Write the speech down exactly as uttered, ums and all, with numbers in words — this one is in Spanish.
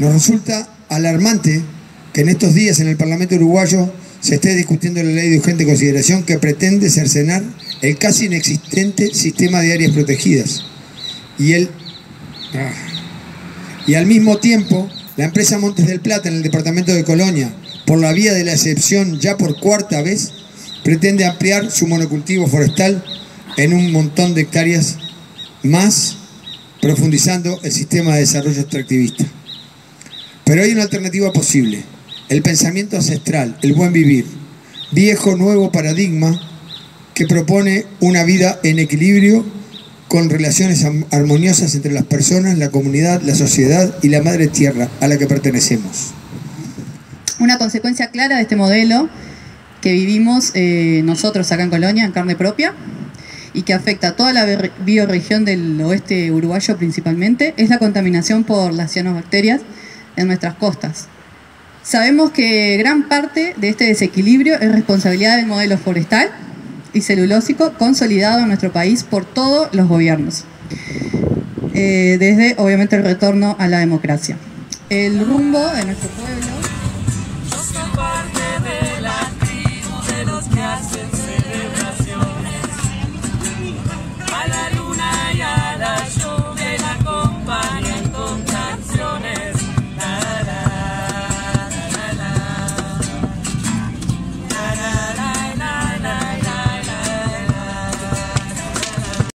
Nos resulta alarmante que en estos días en el Parlamento uruguayo se esté discutiendo la ley de urgente consideración que pretende cercenar el casi inexistente sistema de áreas protegidas. Y, el, ah, y al mismo tiempo, la empresa Montes del Plata en el departamento de Colonia, por la vía de la excepción ya por cuarta vez, pretende ampliar su monocultivo forestal en un montón de hectáreas más, profundizando el sistema de desarrollo extractivista. Pero hay una alternativa posible, el pensamiento ancestral, el buen vivir, viejo nuevo paradigma que propone una vida en equilibrio con relaciones armoniosas entre las personas, la comunidad, la sociedad y la madre tierra a la que pertenecemos. Una consecuencia clara de este modelo que vivimos eh, nosotros acá en Colonia, en carne propia, y que afecta a toda la bioregión del oeste uruguayo principalmente, es la contaminación por las cianobacterias en nuestras costas. Sabemos que gran parte de este desequilibrio es responsabilidad del modelo forestal y celulósico consolidado en nuestro país por todos los gobiernos, eh, desde obviamente el retorno a la democracia. El rumbo de nuestro